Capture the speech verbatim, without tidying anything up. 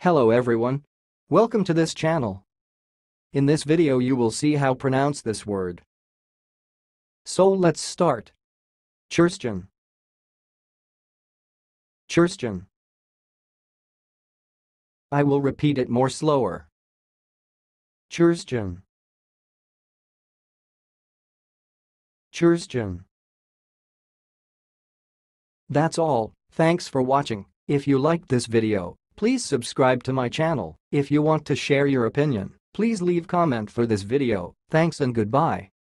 Hello everyone. Welcome to this channel. In this video you will see how pronounce this word. So let's start. Chirstian. Chirstian. I will repeat it more slower. Chirstian. Chirstian. That's all. Thanks for watching. If you liked this video, please subscribe to my channel. If you want to share your opinion, please leave comment for this video. Thanks and goodbye.